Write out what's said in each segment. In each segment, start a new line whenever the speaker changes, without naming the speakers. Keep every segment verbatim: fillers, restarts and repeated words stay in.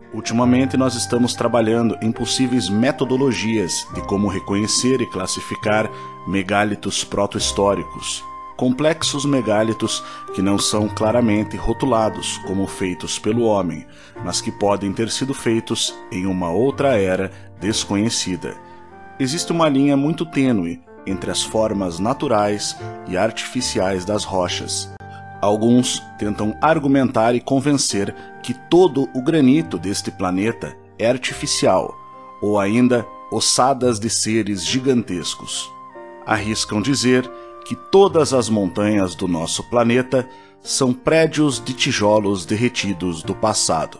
Ultimamente nós estamos trabalhando em possíveis metodologias de como reconhecer e classificar megálitos proto-históricos, complexos megálitos que não são claramente rotulados como feitos pelo homem, mas que podem ter sido feitos em uma outra era desconhecida. Existe uma linha muito tênue entre as formas naturais e artificiais das rochas. Alguns tentam argumentar e convencer que todo o granito deste planeta é artificial, ou ainda ossadas de seres gigantescos. Arriscam dizer que todas as montanhas do nosso planeta são prédios de tijolos derretidos do passado.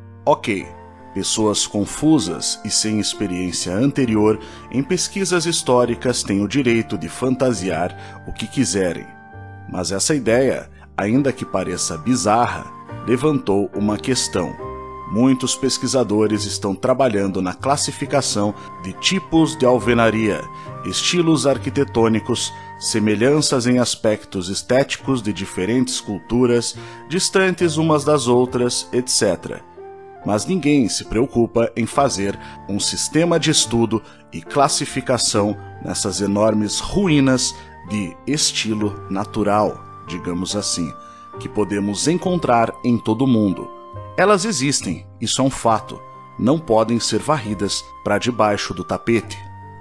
Ok, pessoas confusas e sem experiência anterior em pesquisas históricas têm o direito de fantasiar o que quiserem, mas essa ideia, ainda que pareça bizarra, levantou uma questão. Muitos pesquisadores estão trabalhando na classificação de tipos de alvenaria, estilos arquitetônicos, semelhanças em aspectos estéticos de diferentes culturas, distantes umas das outras, etcétera. Mas ninguém se preocupa em fazer um sistema de estudo e classificação nessas enormes ruínas de estilo natural, digamos assim, que podemos encontrar em todo o mundo. Elas existem, isso é um fato, não podem ser varridas para debaixo do tapete.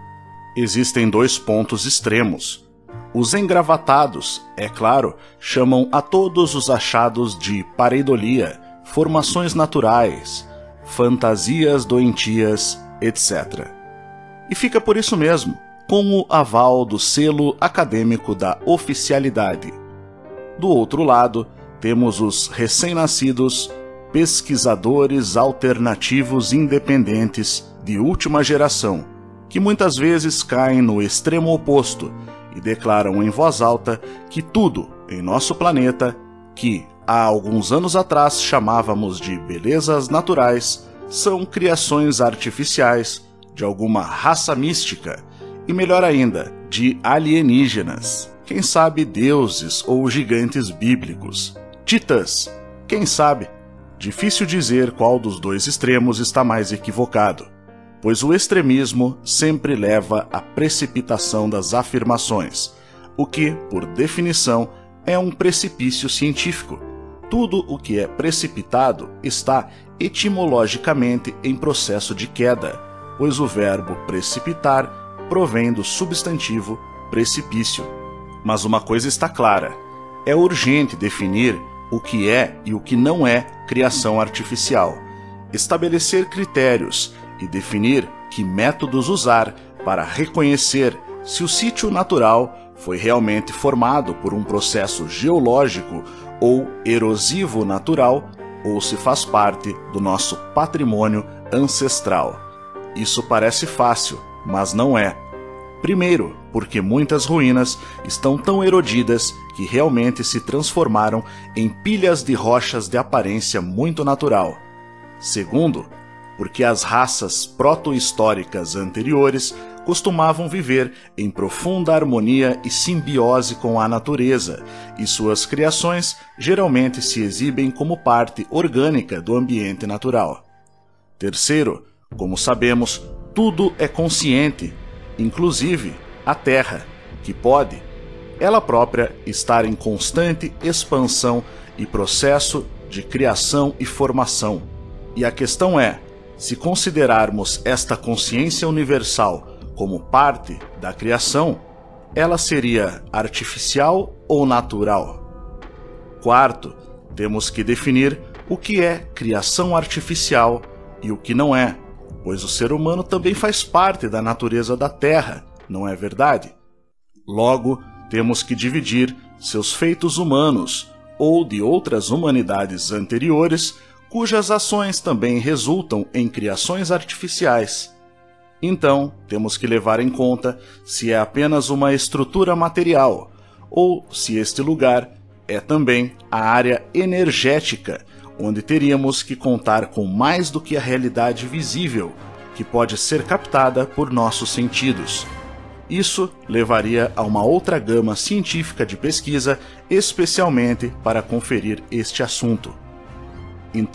Existem dois pontos extremos. Os engravatados, é claro, chamam a todos os achados de pareidolia, formações naturais, fantasias doentias, etcétera. E fica por isso mesmo, com o aval do selo acadêmico da oficialidade. Do outro lado, temos os recém-nascidos pesquisadores alternativos independentes de última geração, que muitas vezes caem no extremo oposto e declaram em voz alta que tudo em nosso planeta, que há alguns anos atrás chamávamos de belezas naturais, são criações artificiais de alguma raça mística e, melhor ainda, de alienígenas. Quem sabe deuses ou gigantes bíblicos. Titãs, quem sabe? Difícil dizer qual dos dois extremos está mais equivocado, pois o extremismo sempre leva à precipitação das afirmações, o que, por definição, é um precipício científico. Tudo o que é precipitado está etimologicamente em processo de queda, pois o verbo precipitar provém do substantivo precipício. Mas uma coisa está clara, é urgente definir o que é e o que não é criação artificial, estabelecer critérios e definir que métodos usar para reconhecer se o sítio natural foi realmente formado por um processo geológico ou erosivo natural, ou se faz parte do nosso patrimônio ancestral. Isso parece fácil, mas não é. Primeiro, porque muitas ruínas estão tão erodidas que realmente se transformaram em pilhas de rochas de aparência muito natural. Segundo, porque as raças proto-históricas anteriores costumavam viver em profunda harmonia e simbiose com a natureza, e suas criações geralmente se exibem como parte orgânica do ambiente natural. Terceiro, como sabemos, tudo é consciente, inclusive a Terra, que pode, ela própria, estar em constante expansão e processo de criação e formação. E a questão é, se considerarmos esta consciência universal como parte da criação, ela seria artificial ou natural? Quarto, temos que definir o que é criação artificial e o que não é, pois o ser humano também faz parte da natureza da Terra, não é verdade? Logo, temos que dividir seus feitos humanos ou de outras humanidades anteriores, cujas ações também resultam em criações artificiais. Então, temos que levar em conta se é apenas uma estrutura material, ou se este lugar é também a área energética, onde teríamos que contar com mais do que a realidade visível, que pode ser captada por nossos sentidos. Isso levaria a uma outra gama científica de pesquisa, especialmente para conferir este assunto. Então,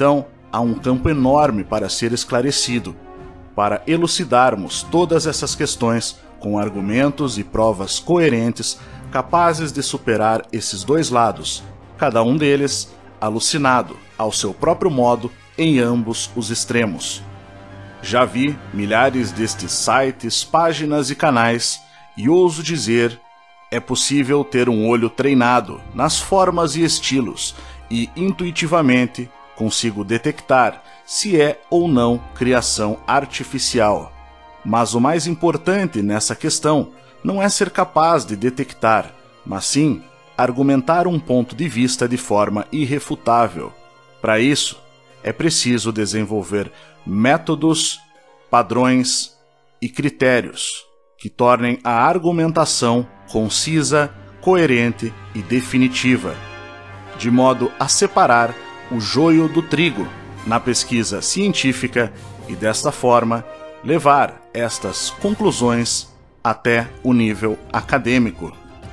há um campo enorme para ser esclarecido, para elucidarmos todas essas questões com argumentos e provas coerentes capazes de superar esses dois lados, cada um deles alucinado, ao seu próprio modo, em ambos os extremos. Já vi milhares destes sites, páginas e canais, e ouso dizer, é possível ter um olho treinado nas formas e estilos, e intuitivamente consigo detectar se é ou não criação artificial. Mas o mais importante nessa questão não é ser capaz de detectar, mas sim argumentar um ponto de vista de forma irrefutável. Para isso, é preciso desenvolver métodos, padrões e critérios que tornem a argumentação concisa, coerente e definitiva, de modo a separar o joio do trigo na pesquisa científica e, desta forma, levar estas conclusões até o nível acadêmico.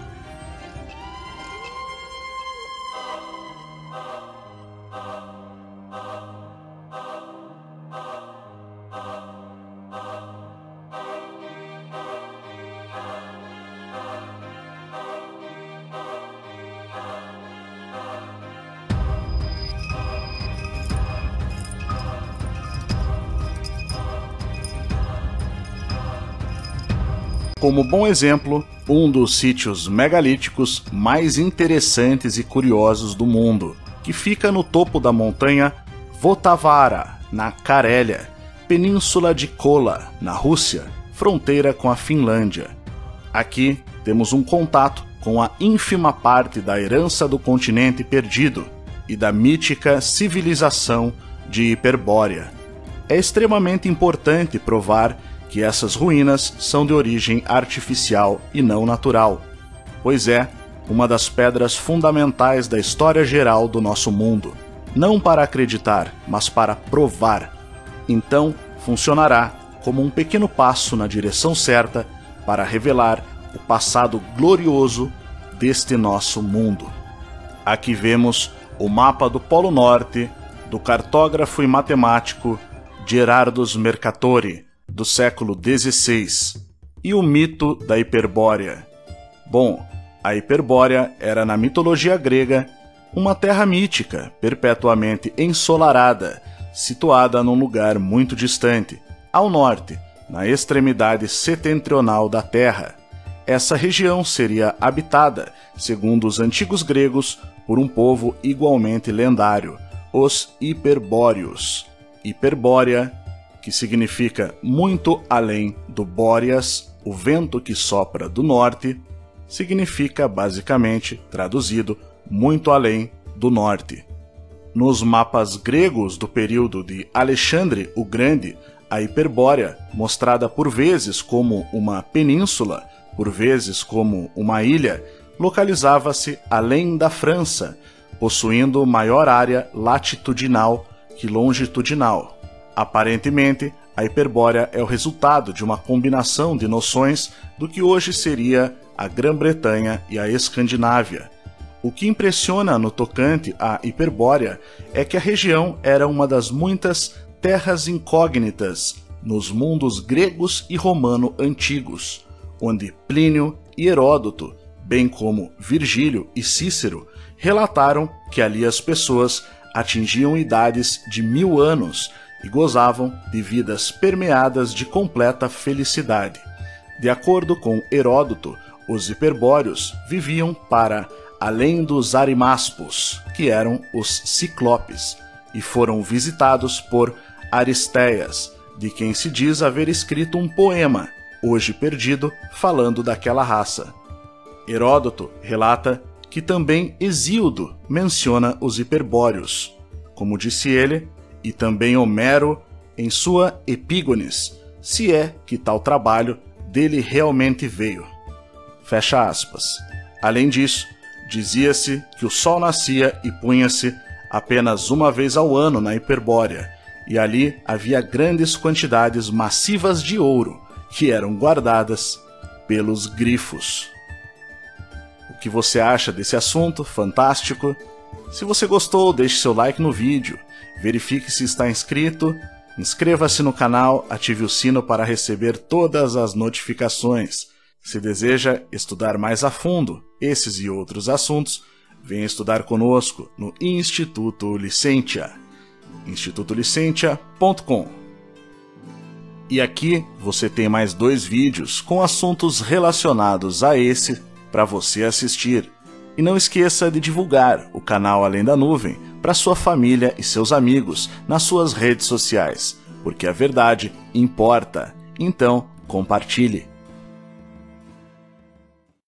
Como bom exemplo, um dos sítios megalíticos mais interessantes e curiosos do mundo, que fica no topo da montanha Votavara, na Carélia, Península de Kola, na Rússia, fronteira com a Finlândia. Aqui temos um contato com a ínfima parte da herança do continente perdido e da mítica civilização de Hiperbórea. É extremamente importante provar que essas ruínas são de origem artificial e não natural, pois é uma das pedras fundamentais da história geral do nosso mundo, não para acreditar, mas para provar. Então, funcionará como um pequeno passo na direção certa para revelar o passado glorioso deste nosso mundo. Aqui vemos o mapa do Polo Norte do cartógrafo e matemático Gerardus Mercatori, do século dezesseis, e o mito da Hiperbórea. Bom, a Hiperbórea era, na mitologia grega, uma terra mítica, perpetuamente ensolarada, situada num lugar muito distante, ao norte, na extremidade setentrional da Terra. Essa região seria habitada, segundo os antigos gregos, por um povo igualmente lendário, os Hiperbóreos. Hiperbórea, que significa muito além do Bóreas, o vento que sopra do norte, significa basicamente, traduzido, muito além do norte. Nos mapas gregos do período de Alexandre o Grande, a Hiperbórea, mostrada por vezes como uma península, por vezes como uma ilha, localizava-se além da França, possuindo maior área latitudinal que longitudinal. Aparentemente, a Hiperbórea é o resultado de uma combinação de noções do que hoje seria a Grã-Bretanha e a Escandinávia. O que impressiona no tocante à Hiperbórea é que a região era uma das muitas terras incógnitas nos mundos gregos e romano antigos, onde Plínio e Heródoto, bem como Virgílio e Cícero, relataram que ali as pessoas atingiam idades de mil anos e gozavam de vidas permeadas de completa felicidade. De acordo com Heródoto, os hiperbóreos viviam para além dos arimaspos, que eram os ciclopes, e foram visitados por Aristeias, de quem se diz haver escrito um poema, hoje perdido, falando daquela raça. Heródoto relata que também Hesíodo menciona os hiperbóreos, como disse ele, e também Homero em sua Epígones, se é que tal trabalho dele realmente veio. Fecha aspas. Além disso, dizia-se que o sol nascia e punha-se apenas uma vez ao ano na Hiperbórea, e ali havia grandes quantidades massivas de ouro, que eram guardadas pelos grifos. O que você acha desse assunto fantástico? Se você gostou, deixe seu like no vídeo. verifique se está inscrito, inscreva-se no canal, ative o sino para receber todas as notificações. Se deseja estudar mais a fundo esses e outros assuntos, venha estudar conosco no Instituto Licentia, instituto licentia ponto com. E aqui você tem mais dois vídeos com assuntos relacionados a esse para você assistir. E não esqueça de divulgar o canal Além da Nuvem para sua família e seus amigos nas suas redes sociais, porque a verdade importa. Então, compartilhe.